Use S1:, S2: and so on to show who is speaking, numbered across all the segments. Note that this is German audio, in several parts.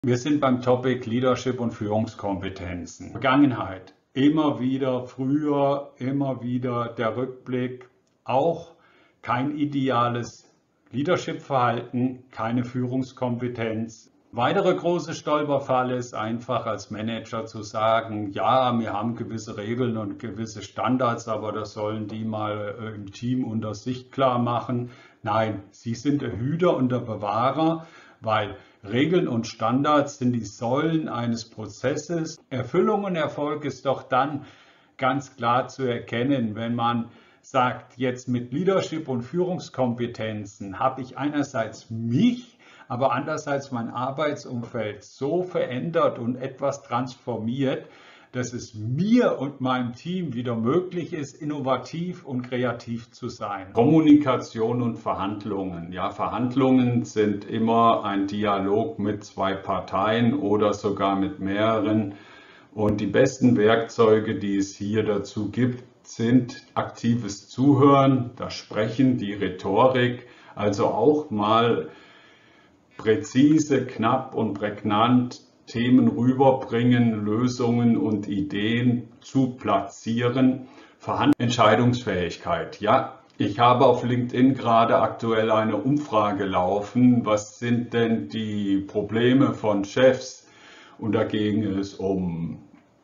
S1: Wir sind beim Topic Leadership und Führungskompetenzen. Vergangenheit, immer wieder früher, immer wieder der Rückblick, auch kein ideales Leadership-Verhalten, keine Führungskompetenz. Weitere große Stolperfalle ist einfach als Manager zu sagen, ja, wir haben gewisse Regeln und gewisse Standards, aber das sollen die mal im Team unter sich klar machen. Nein, sie sind der Hüter und der Bewahrer, weil Regeln und Standards sind die Säulen eines Prozesses. Erfüllung und Erfolg ist doch dann ganz klar zu erkennen, wenn man sagt, jetzt mit Leadership und Führungskompetenzen habe ich einerseits mich, aber andererseits mein Arbeitsumfeld so verändert und etwas transformiert, dass es mir und meinem Team wieder möglich ist, innovativ und kreativ zu sein. Kommunikation und Verhandlungen. Ja, Verhandlungen sind immer ein Dialog mit zwei Parteien oder sogar mit mehreren. Und die besten Werkzeuge, die es hier dazu gibt, sind aktives Zuhören, das Sprechen, die Rhetorik, also auch mal präzise, knapp und prägnant Themen rüberbringen, Lösungen und Ideen zu platzieren. Entscheidungsfähigkeit. Ja, ich habe auf LinkedIn gerade aktuell eine Umfrage laufen. Was sind denn die Probleme von Chefs? Und da ging es um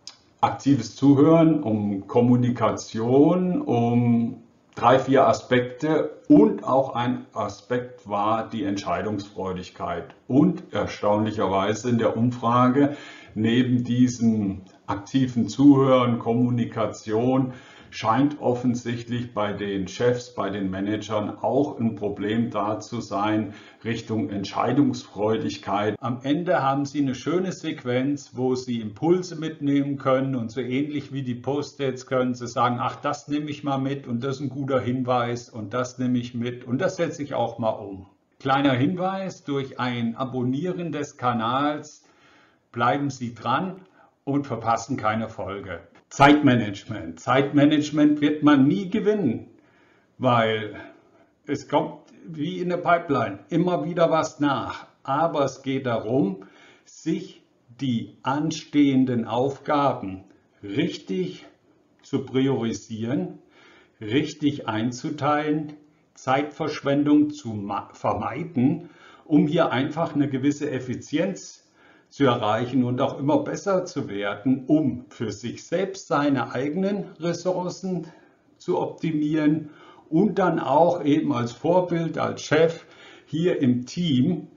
S1: aktives Zuhören, um Kommunikation, um 3, 4 Aspekte und auch ein Aspekt war die Entscheidungsfreudigkeit. Und erstaunlicherweise in der Umfrage neben diesem aktiven Zuhören, Kommunikation, scheint offensichtlich bei den Chefs, bei den Managern auch ein Problem da zu sein Richtung Entscheidungsfreudigkeit. Am Ende haben Sie eine schöne Sequenz, wo Sie Impulse mitnehmen können und so ähnlich wie die Post-its können Sie sagen, ach, das nehme ich mal mit und das ist ein guter Hinweis und das nehme ich mit und das setze ich auch mal um. Kleiner Hinweis, durch ein Abonnieren des Kanals bleiben Sie dran und verpassen keine Folge. Zeitmanagement. Zeitmanagement wird man nie gewinnen, weil es kommt wie in der Pipeline immer wieder was nach. Aber es geht darum, sich die anstehenden Aufgaben richtig zu priorisieren, richtig einzuteilen, Zeitverschwendung zu vermeiden, um hier einfach eine gewisse Effizienz zu erreichen und auch immer besser zu werden, um für sich selbst seine eigenen Ressourcen zu optimieren und dann auch eben als Vorbild, als Chef hier im Team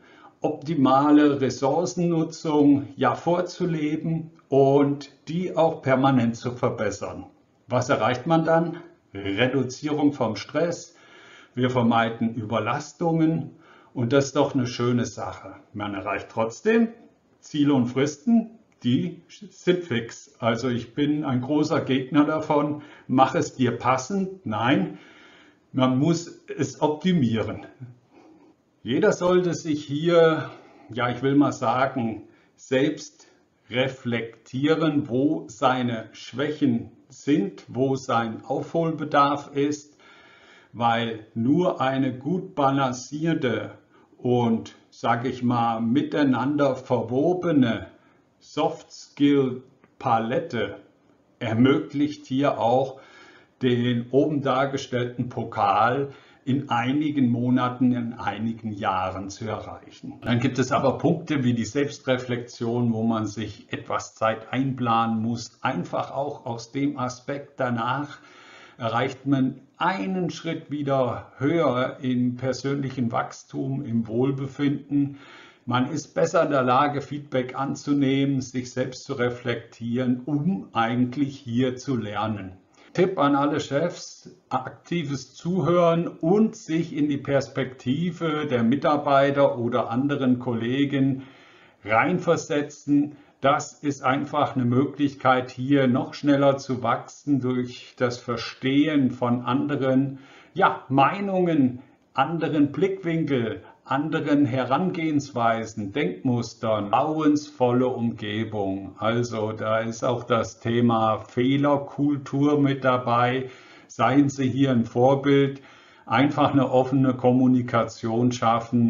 S1: optimale Ressourcennutzung ja vorzuleben und die auch permanent zu verbessern. Was erreicht man dann? Reduzierung vom Stress. Wir vermeiden Überlastungen und das ist doch eine schöne Sache. Man erreicht trotzdem Ziele und Fristen, die sind fix. Also ich bin ein großer Gegner davon, mach es dir passend. Nein, man muss es optimieren. Jeder sollte sich hier, ja, ich will mal sagen, selbst reflektieren, wo seine Schwächen sind, wo sein Aufholbedarf ist, weil nur eine gut balancierte und, sage ich mal, miteinander verwobene Soft-Skill-Palette ermöglicht hier auch den oben dargestellten Pokal in einigen Monaten, in einigen Jahren zu erreichen. Dann gibt es aber Punkte wie die Selbstreflexion, wo man sich etwas Zeit einplanen muss, einfach auch aus dem Aspekt danach erreicht man einen Schritt wieder höher im persönlichen Wachstum, im Wohlbefinden. Man ist besser in der Lage, Feedback anzunehmen, sich selbst zu reflektieren, um eigentlich hier zu lernen. Tipp an alle Chefs, aktives Zuhören und sich in die Perspektive der Mitarbeiter oder anderen Kollegen reinversetzen. Das ist einfach eine Möglichkeit, hier noch schneller zu wachsen durch das Verstehen von anderen Meinungen, anderen Blickwinkeln, anderen Herangehensweisen, Denkmustern, vertrauensvolle Umgebung. Also da ist auch das Thema Fehlerkultur mit dabei. Seien Sie hier ein Vorbild, einfach eine offene Kommunikation schaffen,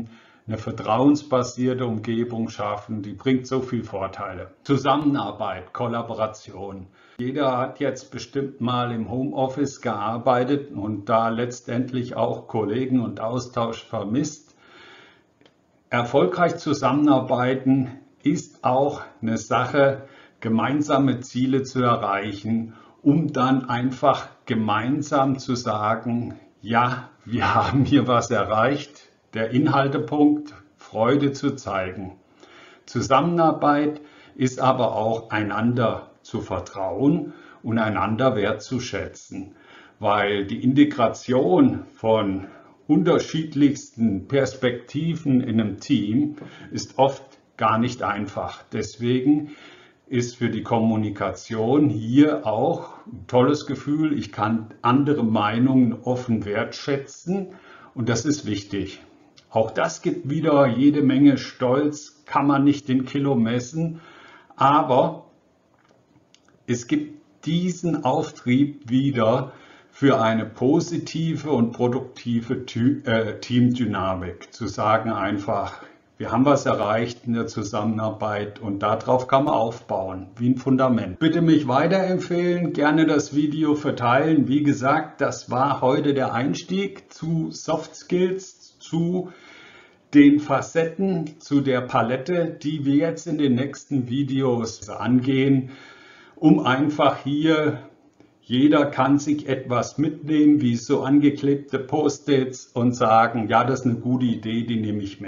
S1: eine vertrauensbasierte Umgebung schaffen, die bringt so viele Vorteile. Zusammenarbeit, Kollaboration. Jeder hat jetzt bestimmt mal im Homeoffice gearbeitet und da letztendlich auch Kollegen und Austausch vermisst. Erfolgreich zusammenarbeiten ist auch eine Sache, gemeinsame Ziele zu erreichen, um dann einfach gemeinsam zu sagen, ja, wir haben hier was erreicht. Der Inhaltepunkt, Freude zu zeigen. Zusammenarbeit ist aber auch einander zu vertrauen und einander wertzuschätzen, weil die Integration von unterschiedlichsten Perspektiven in einem Team ist oft gar nicht einfach. Deswegen ist für die Kommunikation hier auch ein tolles Gefühl. Ich kann andere Meinungen offen wertschätzen und das ist wichtig. Auch das gibt wieder jede Menge Stolz, kann man nicht in Kilo messen, aber es gibt diesen Auftrieb wieder für eine positive und produktive Teamdynamik. Zu sagen einfach, wir haben was erreicht in der Zusammenarbeit und darauf kann man aufbauen, wie ein Fundament. Bitte mich weiterempfehlen, gerne das Video verteilen. Wie gesagt, das war heute der Einstieg zu Soft Skills, zu den Facetten, zu der Palette, die wir jetzt in den nächsten Videos angehen, um einfach hier, jeder kann sich etwas mitnehmen, wie so angeklebte Post-its und sagen, ja, das ist eine gute Idee, die nehme ich mit.